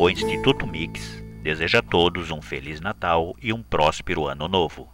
O Instituto Mix deseja a todos um Feliz Natal e um próspero Ano Novo.